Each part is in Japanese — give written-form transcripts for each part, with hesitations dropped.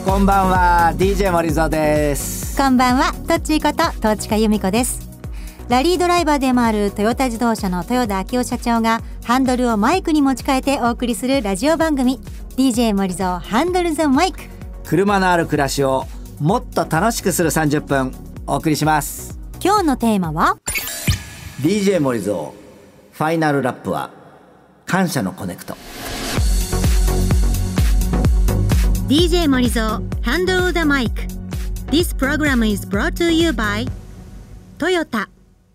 こんばんは DJ 森蔵です。 こんばんはトッチーこと東近由美子です。ラリードライバーでもあるトヨタ自動車の豊田章男社長がハンドルをマイクに持ち替えてお送りするラジオ番組 DJ 森蔵ハンドルザマイク。 車のある暮らしをもっと楽しくする30分お送りします。 今日のテーマは DJ 森蔵ファイナルラップは感謝のコネクト。 DJ 森蔵 Handle the Mic. This program is brought to you by トヨタ。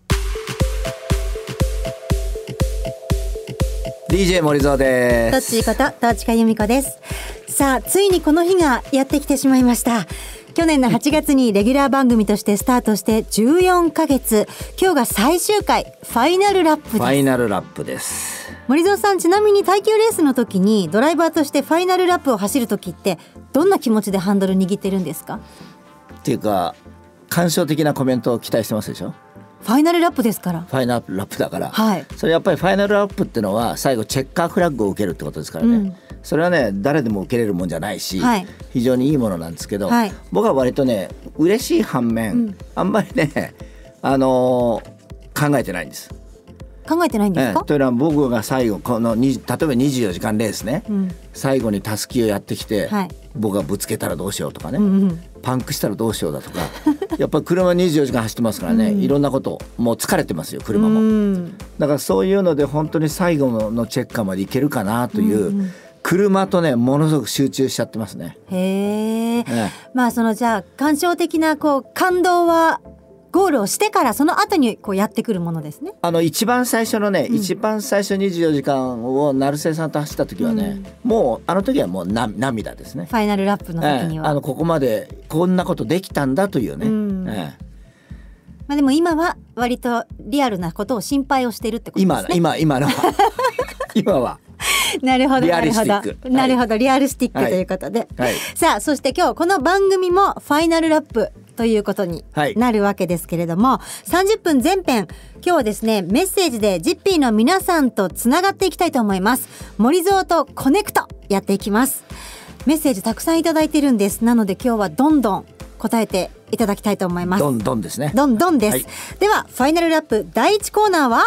DJ 森蔵でトッす。 チーこと東近由美子です。さあついにこの日がやってきてしまいました。去年の8月にレギュラー番組としてスタートして14ヶ月、今日が最終回ファイナルラップです。 ファイナルラップです。 森蔵さん、ちなみに耐久レースの時にドライバーとしてファイナルラップを走る時ってどんな気持ちでハンドル握ってるんですか？ っていうか感傷的なコメントを期待してますでしょ。 ファイナルラップですから。 ファイナルラップだから、 はい、 それやっぱりファイナルラップってのは最後チェッカーフラッグを受けるってことですからね、それはね誰でも受けれるもんじゃないし、はい、非常にいいものなんですけど、はい、僕は割とね嬉しい反面、あんまりね、考えてないんです。 考えてないんですか？ というのは僕が最後この例えば24時間レースね、最後にたすきをやってきて、はい、僕がぶつけたらどうしようとかね、パンクしたらどうしようだとかやっぱり車24時間走ってますからね、いろんなこともう疲れてますよ車も、だからそういうので本当に最後のチェッカーまでいけるかなという、車とねものすごく集中しちゃってますね。 へー、まあそのじゃあ感傷的な感動はゴールをしてからその後にやってくるものですね。 一番最初のね、一番最初24時間を成瀬さんと走った時はね、もうあの時はもう涙ですね。 ファイナルラップの時には、 ここまでこんなことできたんだというね、 まあ、でも今は割とリアルなことを心配をしているってことですね。 今の今はなるほどリアリスティック、 なるほど、リアルスティックということで、さあそして今日この番組もファイナルラップということになるわけですけれども、30分前編、今日はですねメッセージでジッピーの皆さんとつながっていきたいと思います。森蔵とコネクトやっていきます。メッセージたくさんいただいてるんです。なので今日はどんどん答えていただきたいと思います。 どんどんですね。 どんどんです、ではファイナルラップ第1コーナーは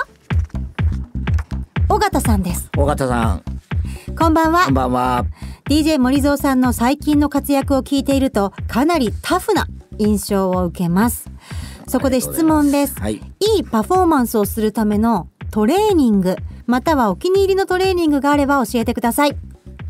尾形さんです。 尾形さん、 こんばんは。 こんばんは。 DJ 森蔵さんの最近の活躍を聞いているとかなりタフな印象を受けます。そこで質問です、いいパフォーマンスをするためのトレーニングまたはお気に入りのトレーニングがあれば教えてください。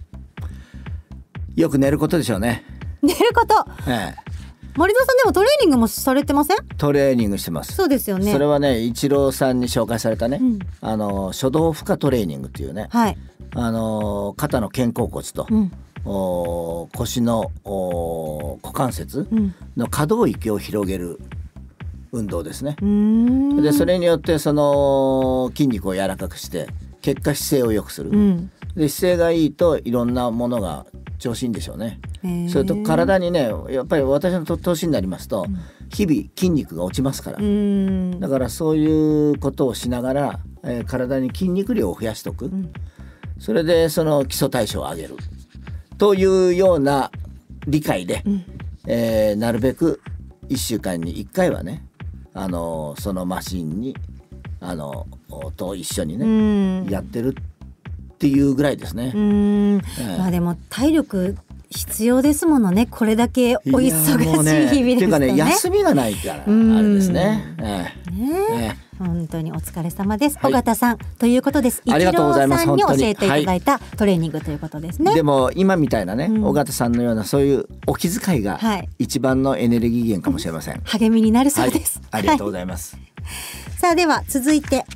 よく寝ることでしょうね。 寝ること、森蔵さんでもトレーニングもされてません？トレーニングしてます。 そうですよね。 それはねイチローさんに紹介されたね、初動負荷トレーニングっていうね、肩の肩甲骨と、腰の股関節の可動域を広げる運動ですね。でそれによってその筋肉を柔らかくして結果姿勢を良くする、で姿勢がいいといろんなものが調子いいんでしょうね。それと体にねやっぱり私の年になりますと、日々筋肉が落ちますから、だからそういうことをしながら、体に筋肉量を増やしておく、それでその基礎代謝を上げるというような理解で、なるべく1週間に1回はねそのマシンにと一緒にねやってるっていうぐらいですね。 まあでも体力必要ですものね。これだけお忙しい日々ですとね。 っていうかね休みがないからあれですね。 本当にお疲れ様です、尾形さんということです。 ありがとうございます。 イチローさんに教えていただいたトレーニングということですね。 でも今みたいなね、尾形さんのようなそういうお気遣いが一番のエネルギー源かもしれません。 励みになるそうです、 ありがとうございます、 さあでは続いて、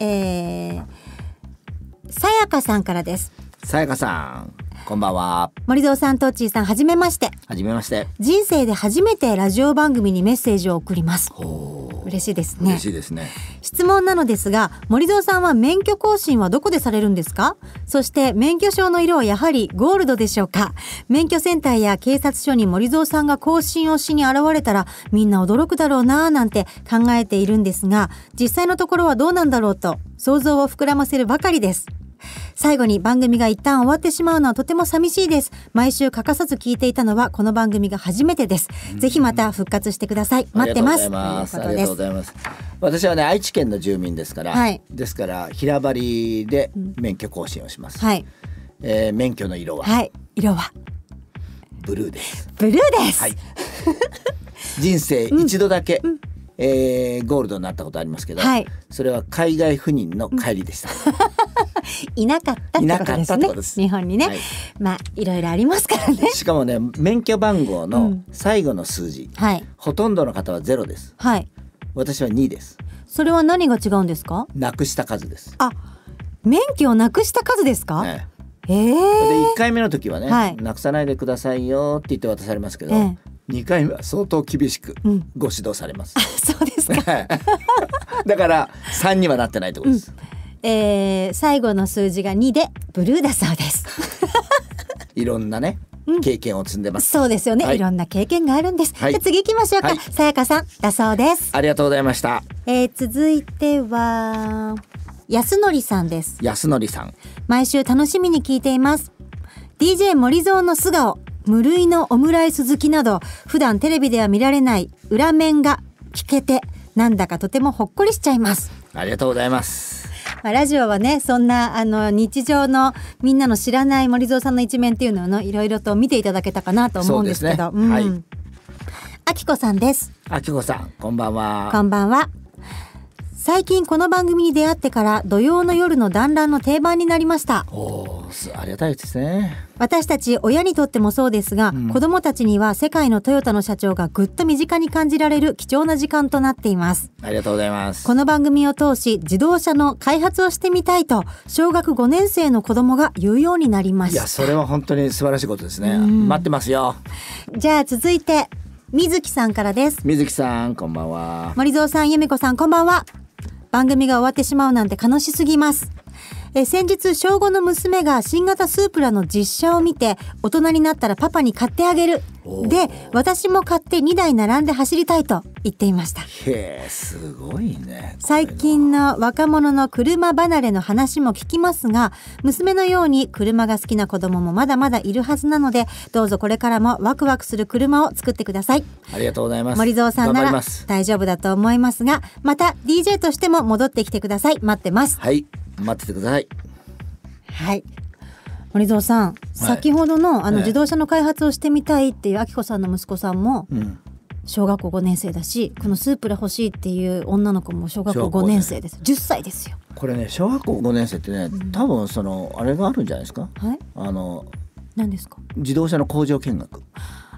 さやかさんからです。 さやかさん、こんばんは。 森蔵さん、トッチーさん、はじめまして。 はじめまして。 人生で初めてラジオ番組にメッセージを送ります。嬉しいですね。 嬉しいですね。 質問なのですが、森蔵さんは免許更新はどこでされるんですか？そして免許証の色はやはりゴールドでしょうか？免許センターや警察署に森蔵さんが更新をしに現れたらみんな驚くだろうなぁなんて考えているんですが、実際のところはどうなんだろうと想像を膨らませるばかりです。 最後に番組が一旦終わってしまうのはとても寂しいです。毎週欠かさず聞いていたのはこの番組が初めてです。ぜひまた復活してください。待ってます。 ありがとうございます。私はね、愛知県の住民ですから、はい、ですから平張りで免許更新をします。はい。免許の色は、 はい、色はブルーです。 ブルーです。はい。 人生一度だけ、ゴールドになったことありますけど、はい、それは海外赴任の帰りでした。 いなかったってことですね。日本にね、はい、まあいろいろありますからね。 しかもね、免許番号の最後の数字、はい、ほとんどの方は0です。はい。私は2です。 それは何が違うんですか？ なくした数です。 あ、免許をなくした数ですか？ で1回目の時はね、はい、なくさないでくださいよって言って渡されますけど、2回目は相当厳しくご指導されます。 そうですか。 だから3にはなってないってことです。 最後の数字が2でブルーだそうです。 いろんなね、経験を積んでます。 そうですよね、はい、いろんな経験があるんです。はい、じゃ次行きましょうか。さやかさんだそうです。 ありがとうございました。 続いては安則さんです。 安則さん、 毎週楽しみに聞いています。 DJ 森蔵の素顔、無類のオムライス好きなど普段テレビでは見られない裏面が聞けて、なんだかとてもほっこりしちゃいます。 ありがとうございます。 ラジオはね、そんな日常のみんなの知らない森蔵さんの一面っていうのをいろいろと見ていただけたかなと思うんですけど、はい。あきこさんです。 あきこさん、こんばんは。 こんばんは。最近この番組に出会ってから土曜の夜の団らんの定番になりました。 ありがたいですね。 私たち親にとってもそうですが、子供たちには世界のトヨタの社長がぐっと身近に感じられる貴重な時間となっています。 ありがとうございます。 この番組を通し自動車の開発をしてみたいと小学5年生の子供が言うようになりました。 いや、それは本当に素晴らしいことですね。待ってますよ。 じゃあ続いて水木さんからです。 水木さん、こんばんは。 森蔵さん、由美子さん、こんばんは。番組が終わってしまうなんて悲しすぎます。先日小5の娘が新型スープラの実車を見て、大人になったらパパに買ってあげるで、私も買って2台並んで走りたいと言っていました。 へー、すごいね。 最近の若者の車離れの話も聞きますが、娘のように車が好きな子供もまだまだいるはずなので、どうぞこれからもワクワクする車を作ってください。 ありがとうございます。 森蔵さんなら大丈夫だと思いますが、また DJ としても戻ってきてください。待ってます。 はい、待っててください。 はい。森蔵さん、先ほどの自動車の開発をしてみたいっていうあきこさんの息子さんも小学校5年生だし、このスープラ欲しいっていう女の子も小学校5年生です。10歳ですよ。 これね、小学校5年生ってね、多分あれがあるんじゃないですか。 はい。何ですか？ 自動車の工場見学。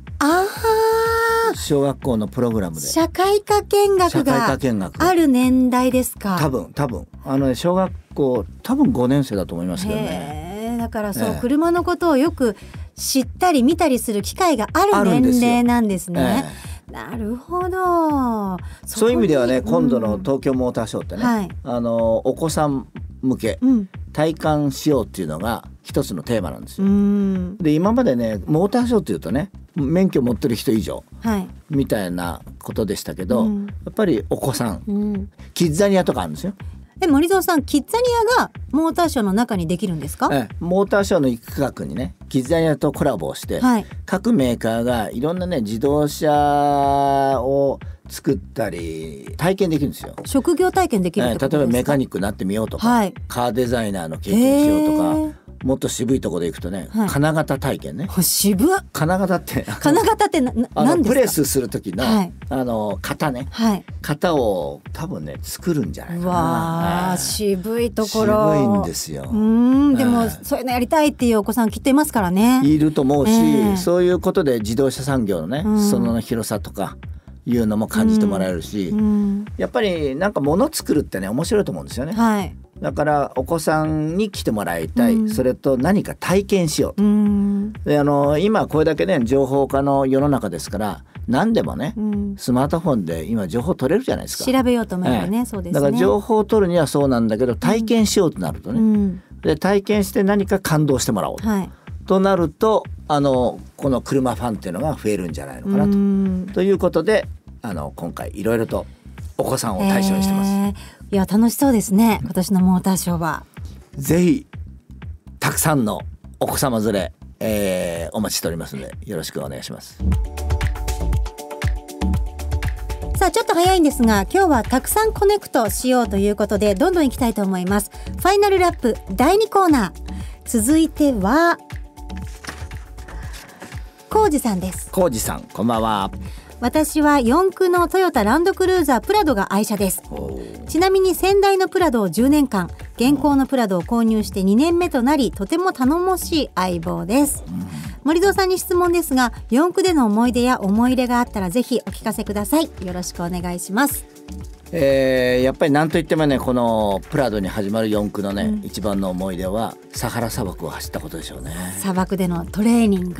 小学校のプログラムで社会科見学がある年代ですか？ 多分小学校多分5年生だと思いますけどね。 だからそう、車のことをよく知ったり見たりする機会がある年齢なんですね。なるほど。 そういう意味ではね、今度の東京モーターショーってね、お子さん向け、体感しようっていうのが一つのテーマなんですよ。で、今までね、モーターショーっていうとね、免許持ってる人以上、みたいなことでしたけど、やっぱりお子さん、キッザニアとかあるんですよ。 森蔵さん、キッザニアがモーターショーの中にできるんですか？ モーターショーの一角にね、キッザニアとコラボをして、各メーカーがいろんなね、自動車を作ったり体験できるんですよ。 職業体験できるってことですか？ 例えばメカニックになってみようとか、カーデザイナーの経験しようとか、もっと渋いところで行くとね、金型体験ね。 渋っ。 金型って何ですか？ プレスする時の、型ね、型を多分ね作るんじゃないかな。 わー、渋いところ。 渋いんですよ。 でもそういうのやりたいっていうお子さんきっといますからね。 いると思うし、そういうことで自動車産業のね、その広さとかいうのも感じてもらえるし、やっぱりなんか物作るってね、面白いと思うんですよね。だからお子さんに来てもらいたい、それと何か体験しようと。で、今これだけね、情報化の世の中ですから、何でもね、スマートフォンで今情報取れるじゃないですか。 調べようと思えばね、そうですね。 だから情報を取るにはそうなんだけど、体験しようとなるとね、で体験して何か感動してもらおうとなると、この車ファンっていうのが増えるんじゃないのかなということで、今回いろいろとお子さんを対象にしてます。 いや、楽しそうですね、今年のモーターショーは。 ぜひたくさんのお子様連れ、お待ちしておりますのでよろしくお願いします。 さあちょっと早いんですが、今日はたくさんコネクトしようということでどんどん行きたいと思います。ファイナルラップ第2コーナー、続いてはコウジさんです。 コウジさん、こんばんは。 私は四駆のトヨタランドクルーザープラドが愛車です。ちなみに先代のプラドを10年間、現行のプラドを購入して2年目となり、とても頼もしい相棒です。森蔵さんに質問ですが、四駆での思い出や思い入れがあったらぜひお聞かせください。よろしくお願いします。 やっぱり何といってもね、このプラドに始まる四駆のね、一番の思い出はサハラ砂漠を走ったことでしょうね。 砂漠でのトレーニング、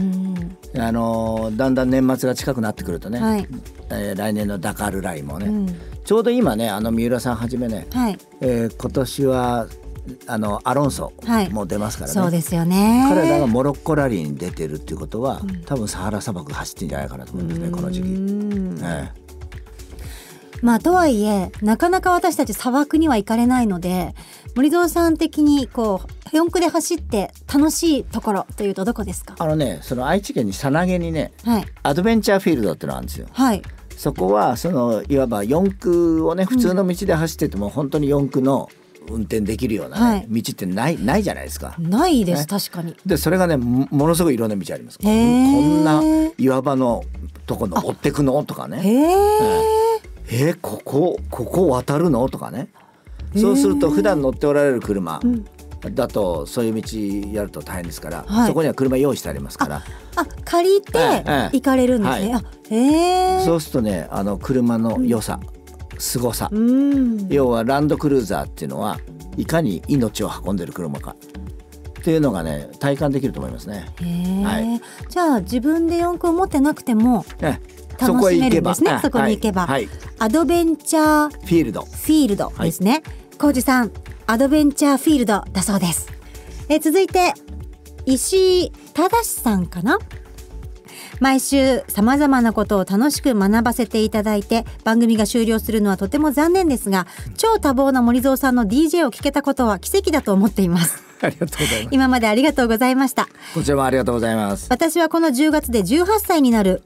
だんだん年末が近くなってくるとね、来年のダカールラインもね、ちょうど今ね、三浦さんはじめね、今年はアロンソも出ますからね、 そうですよね。 彼らがモロッコラリーに出てるっていうことは、多分サハラ砂漠走ってんじゃないかなと思うんですね、この時期。 まあとはいえなかなか私たち砂漠には行かれないので、森蔵さん的にこう四駆で走って楽しいところというとどこですか？ その愛知県にさなげにね、アドベンチャーフィールドってのがあるんですよ。そこはいわば四駆をね、普通の道で走ってても本当に四駆の運転できるような、道ってないじゃないですか。 ないです、確かに。 でそれがね、ものすごいいろんな道あります。こんな岩場のとこ登ってくのとかね、ここ渡るのとかね。そうすると普段乗っておられる車だとそういう道やると大変ですから、そこには車用意してありますから、 借りて行かれるんですね。 そうするとね、車の良さ、凄さ、要はランドクルーザーっていうのはいかに命を運んでる車かっていうのがね、体感できると思いますね。 じゃあ自分で四駆を持ってなくても楽しめるんですね。そこに行けば、アドベンチャーフィールドですね。コウジさん、アドベンチャーフィールドだそうです。続いて石井正さんかな。毎週さまざまなことを楽しく学ばせていただいて、番組が終了するのはとても残念ですが、超多忙な森蔵さんの DJ を聞けたことは奇跡だと思っています。 ありがとうございます。 今までありがとうございました。 こちらもありがとうございます。 私はこの10月で18歳になる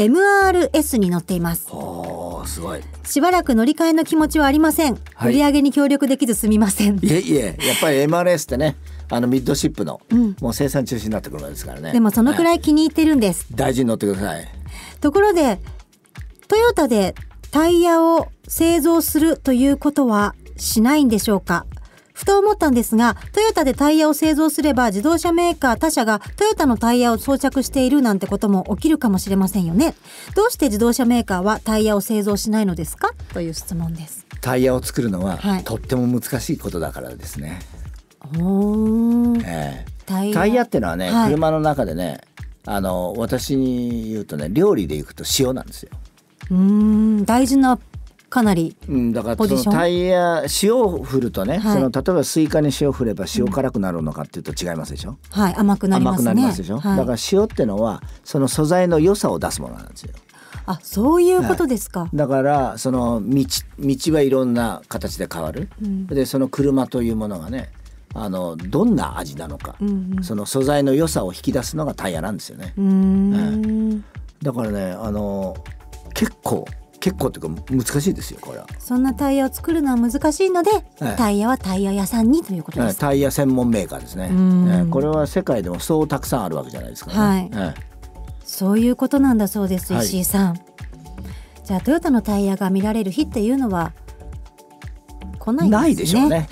MRS に乗っています。 すごい。 しばらく乗り換えの気持ちはありません。売り上げに協力できずすみません。 やっぱり MRS ってね、ミッドシップの、もう生産中止になってくるわけですからね。 でもそのくらい気に入ってるんです。 大事に乗ってください。 ところでトヨタでタイヤを製造するということはしないんでしょうか。ふと思ったんですが、トヨタでタイヤを製造すれば自動車メーカー他社がトヨタのタイヤを装着しているなんてことも起きるかもしれませんよね。どうして自動車メーカーはタイヤを製造しないのですか、という質問です。 タイヤを作るのは、とっても難しいことだからですね。タイヤってのはね、車の中でね、私に言うとね、料理でいくと塩なんですよ。 大事なかなりだからそのタイヤ、塩を振るとね、例えばスイカに塩を振れば塩辛くなるのかっていうと違いますでしょ。 甘くなりますね。 甘くなりますでしょ。だから塩ってのはその素材の良さを出すものなんですよ。 そういうことですか。 だからその道はいろんな形で変わる。でその車というものがね、どんな味なのか、その素材の良さを引き出すのがタイヤなんですよね。だからね、結構というか難しいですよ、これは。 そんなタイヤを作るのは難しいので、タイヤはタイヤ屋さんにということです。 タイヤ専門メーカーですね。これは世界でもそうたくさんあるわけじゃないですかね。 そういうことなんだそうです、石井さん。じゃあトヨタのタイヤが見られる日っていうのは来ないんですね。 ないでしょうね。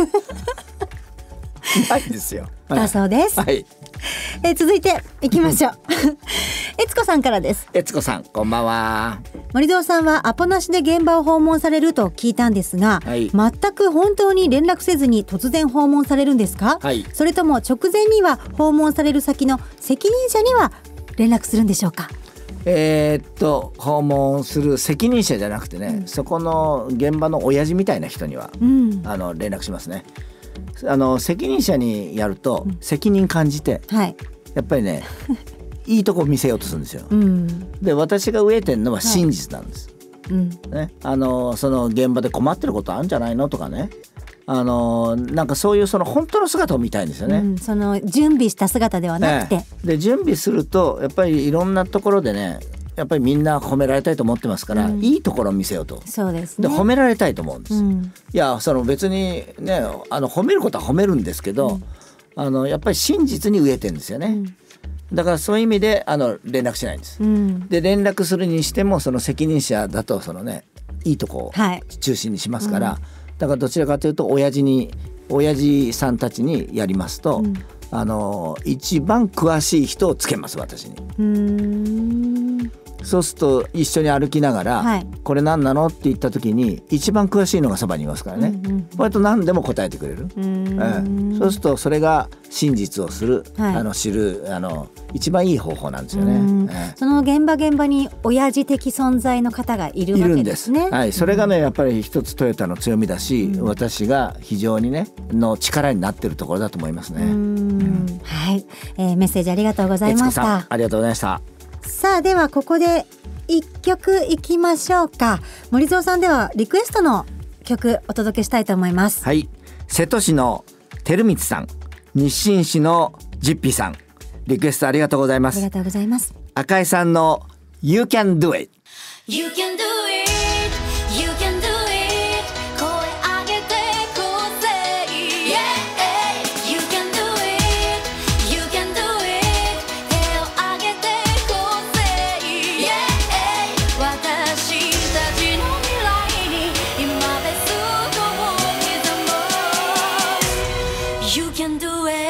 ないですよ。 だそうです。続いていきましょう。悦子さんからです。 悦子さん、こんばんは。 森蔵さんはアポなしで現場を訪問されると聞いたんですが、全く本当に連絡せずに突然訪問されるんですか？それとも直前には訪問される先の責任者には連絡するんでしょうか？ 訪問する責任者じゃなくてね、そこの現場の親父みたいな人には、連絡しますね。責任者にやると責任感じて、やっぱりねいいとこ見せようとするんですよ。で私が飢えてるのは真実なんです。その現場で困ってることあるんじゃないのとかね、 なんかそういうその本当の姿を見たいんですよね、 その準備した姿ではなくて、 で準備するとやっぱりいろんなところでねやっぱりみんな褒められたいと思ってますから、いいところを見せようと。 そうですね。 で褒められたいと思うんです、いやその別にね褒めることは褒めるんですけど、やっぱり真実に飢えてるんですよね、だからそういう意味で連絡しないんです、で連絡するにしてもその責任者だとそのねいいとこを中心にしますから、だからどちらかというと親父さんたちにやりますと、一番詳しい人をつけます私に。そうすると一緒に歩きながら、これ何なのって言った時に一番詳しいのがそばにいますからね、割と何でも答えてくれる、そうするとそれが真実を知る一番いい方法なんですよね、 その現場に親父的存在の方がいるわけですね。 はい、それがねやっぱり一つトヨタの強みだし、私が非常にねの力になっているところだと思いますね。 はい、メッセージありがとうございました。 ありがとうございました。 さあではここで一曲いきましょうか。森蔵さんではリクエストの曲お届けしたいと思います。 はい、瀬戸市の照光さん、日清市のジッピーさん、リクエストありがとうございます。 ありがとうございます。 赤井さんの You can do it。 You can do it, you can do it 声上げてこうぜ Yeah, you can do it, you can do it 手を上げてこうぜ Yeah, 私たちの未来に今ベストを刻もう You can do it。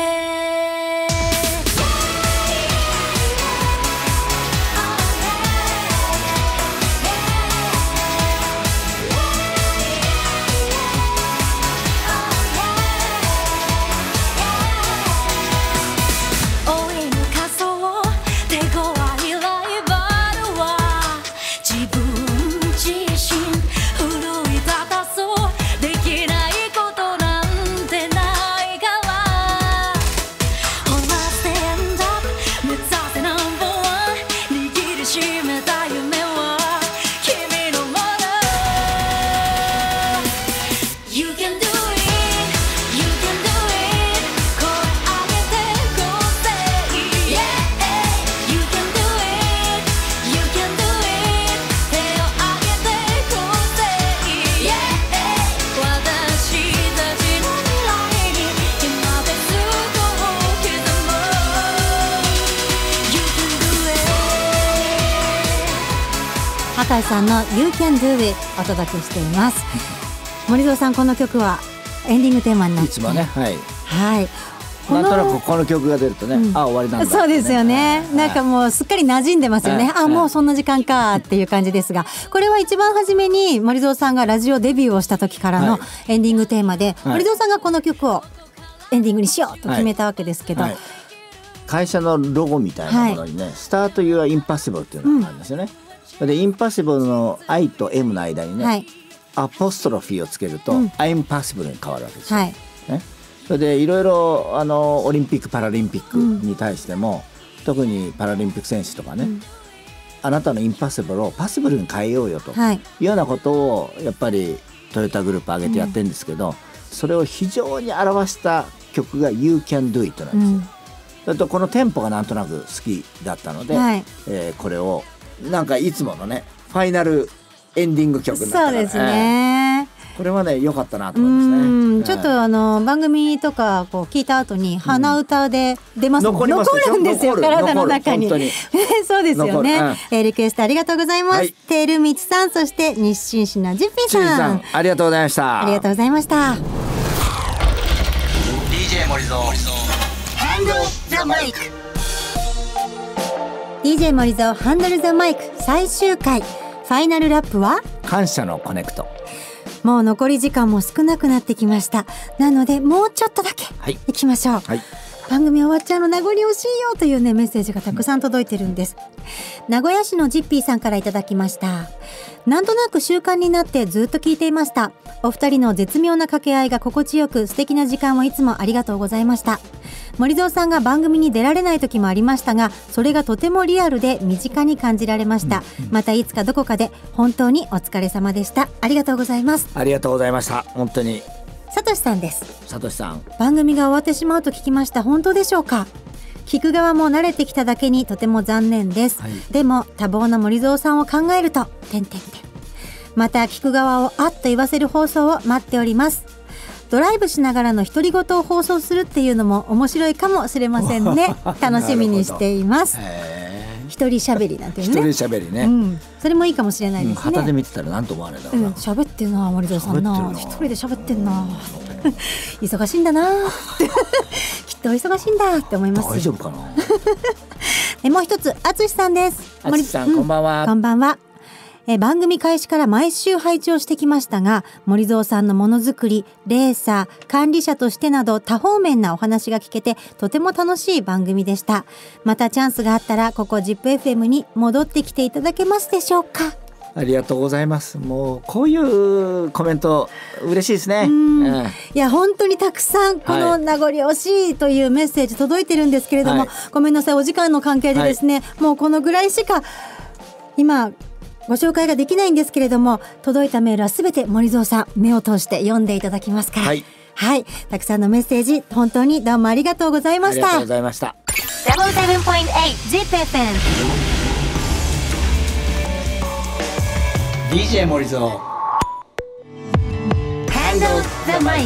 赤井さんの You Can Do It お届けしています。森蔵さん、この曲はエンディングテーマになっていつもね、はい、 はい、 なんとなくこの曲が出るとね、終わりなんだ、ね、 そうですよね、なんかもうすっかり馴染んでますよね、もうそんな時間かっていう感じですが、これは一番初めに森蔵さんがラジオデビューをした時からのエンディングテーマで、森蔵さんがこの曲をエンディングにしようと決めたわけですけど、 会社のロゴみたいなものにね、スタートユアインパッシブルっていうのがあるんですよね、でインパッシブルの I と M の間にね、アポストロフィーをつけると、アインパッシブルに変わるわけですよ、ね、それでいろいろオリンピックパラリンピックに対しても、特にパラリンピック選手とかね、あなたのインパッシブルをパッシブルに変えようよというようなことをやっぱりトヨタグループ挙げてやってるんですけど、それを非常に表した曲が You Can Do It なんですよ、それとこのテンポがなんとなく好きだったので、これをなんかいつものねファイナルエンディング曲になったから、 そうですね、 これはね良かったなと思いますね。 ちょっと番組とかこう聞いた後に鼻歌で出ますもん、残るんですよ、体の中にそうですよね、リクエストありがとうございます。てるみつさん、そして日清市のジッピーさん、 ありがとうございました。 ありがとうございました。 DJ 森蔵ハンドルザマイク、 DJ 森蔵ハンドルザマイク最終回、ファイナルラップは感謝のコネクト。 もう残り時間も少なくなってきました。なのでもうちょっとだけいきましょう、番組終わっちゃうの名残惜しいよというねメッセージがたくさん届いてるんです。名古屋市のジッピーさんからいただきました。なんとなく習慣になってずっと聞いていました。お二人の絶妙な掛け合いが心地よく、素敵な時間をいつもありがとうございました。森蔵さんが番組に出られない時もありましたが、それがとてもリアルで身近に感じられました、またいつかどこかで。本当にお疲れ様でした。ありがとうございます。 ありがとうございました。本当にさとしさんです。 さとしさん、 番組が終わってしまうと聞きました。本当でしょうか。聞く側も慣れてきただけにとても残念です、でも多忙な森蔵さんを考えるとまた聞く側をあっと言わせる放送を待っております。ドライブしながらの独り言を放送するっていうのも面白いかもしれませんね。楽しみにしています。一人喋りなんていうね。 一人喋りね、 それもいいかもしれないですね。 旗で見てたら何と思われるだろうな。 喋ってんな森蔵さんな、一人で喋ってんな忙しいんだなきっと忙しいんだって思います。 大丈夫かなもう一つ、あつしさんです。 あつしさん、こんばんは。 こんばんは。番組開始から毎週拝聴してきましたが、森蔵さんのものづくり、レーサー、管理者としてなど多方面なお話が聞けてとても楽しい番組でした。またチャンスがあったらここ ZIPFM に戻ってきていただけますでしょうか。 ありがとうございます。もうこういうコメント嬉しいですね。 いや本当にたくさんこの名残惜しいというメッセージ届いてるんですけれども、ごめんなさい、お時間の関係でですね、もうこのぐらいしか今ご紹介ができないんですけれども、届いたメールはすべて森蔵さん目を通して読んでいただきますから、たくさんのメッセージ本当にどうもありがとうございました。 ありがとうございました。 77.8 ZIPFM DJ 森蔵 Handle the mic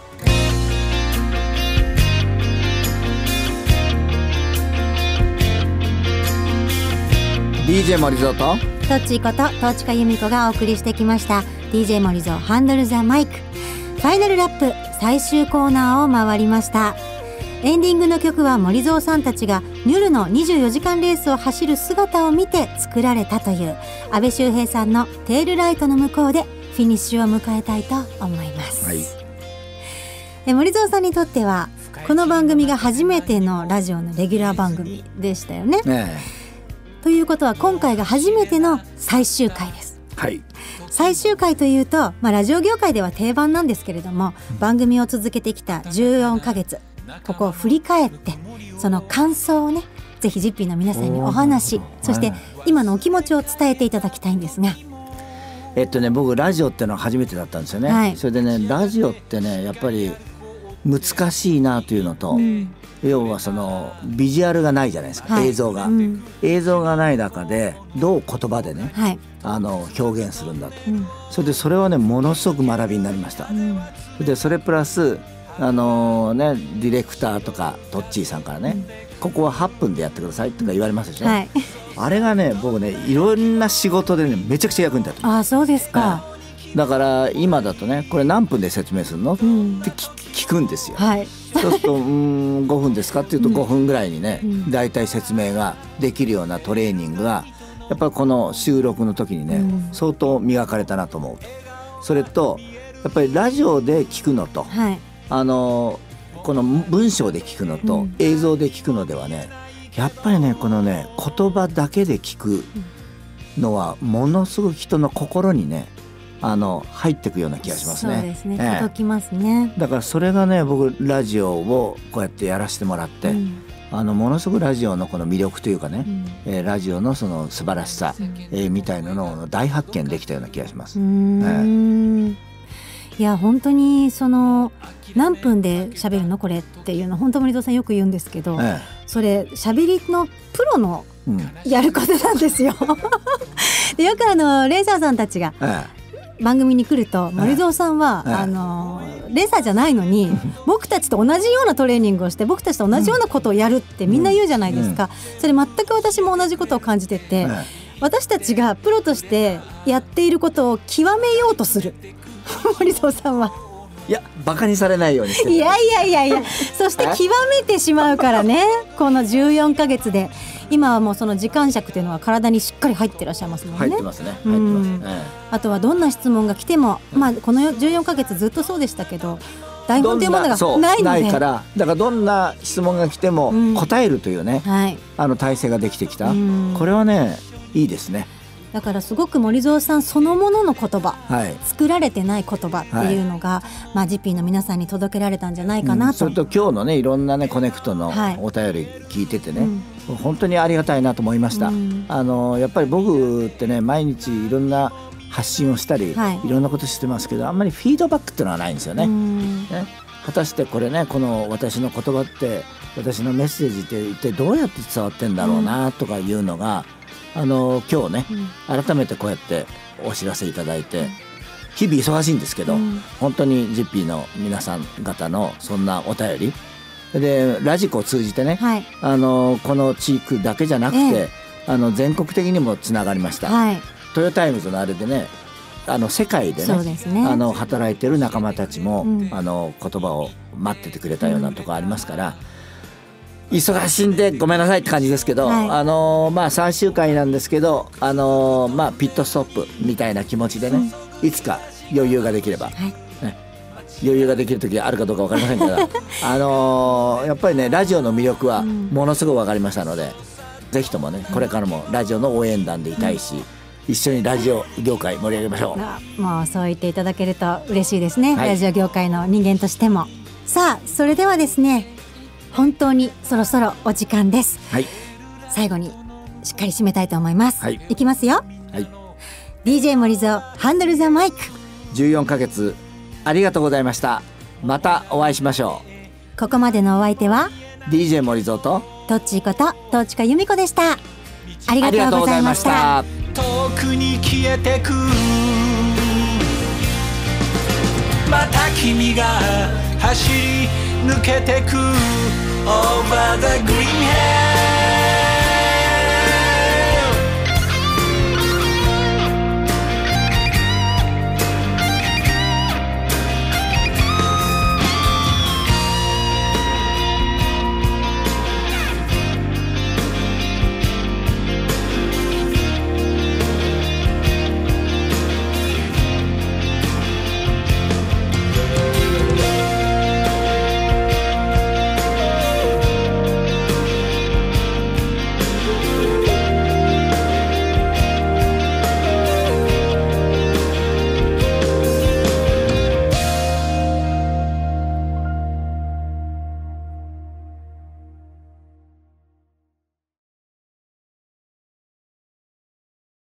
DJ 森蔵とトッチーことトーチカユミコがお送りしてきました DJ 森蔵ハンドルザマイク。ファイナルラップ最終コーナーを回りました。エンディングの曲は森蔵さんたちがニュルの24時間レースを走る姿を見て作られたという安倍周平さんのテールライトの向こうでフィニッシュを迎えたいと思います、森蔵さんにとってはこの番組が初めてのラジオのレギュラー番組でしたよね、ということは今回が初めての最終回です。最終回というと、ラジオ業界では定番なんですけれども、番組を続けてきた14ヶ月、ここを振り返ってその感想をね、ぜひジッピーの皆さんにお話、そして今のお気持ちを伝えていただきたいんですが、 僕ラジオってのは初めてだったんですよね、それでね、ラジオってねやっぱり難しいなというのと、要はそのビジュアルがないじゃないですか、映像が、映像がない中でどう言葉でね、表現するんだと、それでそれはねものすごく学びになりました、でそれプラスディレクターとかトッチーさんからね、ここは8分でやってくださいとか言われますでしょ、あれがね僕ねいろんな仕事でねめちゃくちゃ役に立つ。 あ、そうですか、 だから今だとね、これ何分で説明するの、って聞くんですよ、そうすると5分ですかっていうと5分ぐらいにね、だいたい説明ができるようなトレーニングがやっぱりこの収録の時にね、相当磨かれたなと思うと。それとやっぱりラジオで聞くのと、この文章で聞くのと、映像で聞くのではね、やっぱりねこのね言葉だけで聞くのはものすごく人の心にね入ってくような気がしますね。 そうですね、届きますね。 だからそれがね、僕ラジオをこうやってやらせてもらって、ものすごくラジオのこの魅力というかね、ラジオのその素晴らしさ、みたいなのを大発見できたような気がします。 いや本当にその何分で喋るのこれっていうの本当森蔵さんよく言うんですけど、それ喋りのプロのやることなんですよでよくレーサーさんたちが番組に来ると、森蔵さんは、レーサーじゃないのに僕たちと同じようなトレーニングをして僕たちと同じようなことをやるってみんな言うじゃないですか、それ全く私も同じことを感じてて、私たちがプロとしてやっていることを極めようとする森蔵さんはいやバカにされないようにしてる。 いやそして極めてしまうからねこの14ヶ月で今はもうその時間尺というのは体にしっかり入ってらっしゃいますもんね。 入ってますね、入ってます、 あとはどんな質問が来ても、この14ヶ月ずっとそうでしたけけど、台本というものがないので、 ないから、だからどんな質問が来ても答えるというね、体制ができてきた、これはねいいですね。 だからすごく森蔵さんそのものの言葉、作られてない言葉っていうのが、ジッピーの皆さんに届けられたんじゃないかなと、 それと今日のねいろんなねコネクトのお便り聞いててね、本当にありがたいなと思いました、やっぱり僕ってね毎日いろんな発信をしたり、いろんなことしてますけど、あんまりフィードバックっていうのはないんですよね。 ね、果たしてこれね、この私の言葉って私のメッセージって一体どうやって伝わってんだろうなとかいうのが、今日ね、改めてこうやってお知らせいただいて、日々忙しいんですけど、本当にジッピーの皆さん方のそんなお便りでラジコを通じてね、はい、この地域だけじゃなくて、全国的にもつながりました、はい、トヨタイムズのあれでね、世界で ね、働いてる仲間たちも、言葉を待っててくれたようなとこありますから、忙しいんでごめんなさいって感じですけど、はい、3週間なんですけど、ピットストップみたいな気持ちでね、いつか余裕ができれば、はいね、余裕ができる時があるかどうか分かりませんけどやっぱりね、ラジオの魅力はものすごく分かりましたので、ぜひともね、これからもラジオの応援団でいたいし、一緒にラジオ業界盛り上げましょう。もうそう言っていただけると嬉しいですね、はい、ラジオ業界の人間としても。さあ、それではですね、本当にそろそろお時間です、はい、最後にしっかり締めたいと思います、はい、いきますよ、はい、DJ 森蔵ハンドルザマイク。 14ヶ月ありがとうございました。またお会いしましょう。ここまでのお相手は DJ 森蔵とトッチーこと東近由美子でした。ありがとうございました。 遠くに消えてく、また君が走り抜けてく Over the green hair